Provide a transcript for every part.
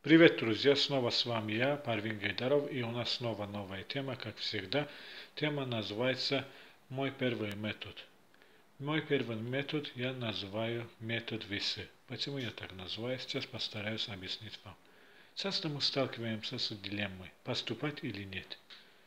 Привет, друзья! Снова с вами я, Парвин Гайдаров, и у нас снова новая тема, как всегда. Тема называется «Мой первый метод». Мой первый метод я называю метод весы. Почему я так называю? Сейчас постараюсь объяснить вам. Часто мы сталкиваемся с дилеммой, поступать или нет.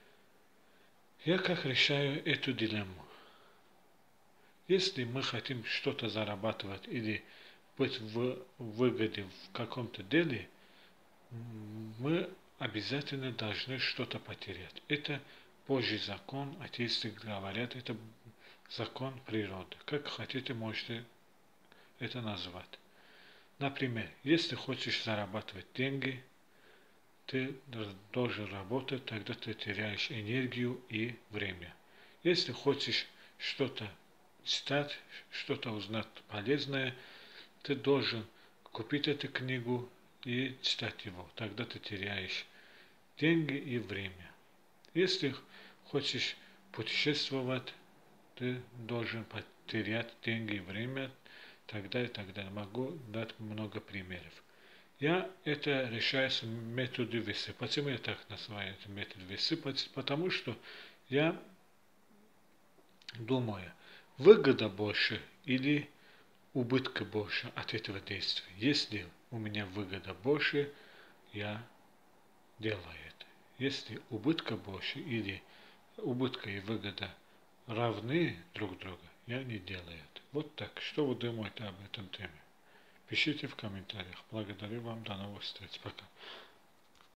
Я как решаю эту дилемму? Если мы хотим что-то зарабатывать или быть в выгоде в каком-то деле, мы обязательно должны что-то потерять. Это Божий закон, атеисты говорят, это закон природы. Как хотите, можете это назвать. Например, если хочешь зарабатывать деньги, ты должен работать, тогда ты теряешь энергию и время. Если хочешь что-то читать, что-то узнать полезное, ты должен купить эту книгу и читать его. Тогда ты теряешь деньги и время. Если хочешь путешествовать, ты должен потерять деньги и время, тогда и тогда. Могу дать много примеров. Я это решаю с методом весы. Почему я так называю это метод весы? Потому что я думаю, выгода больше или убытка больше от этого действия. Если у меня выгода больше, я делаю это. Если убытка больше или убытка и выгода равны друг другу, я не делаю это. Вот так. Что вы думаете об этом теме? Пишите в комментариях. Благодарю вам. До новых встреч. Пока.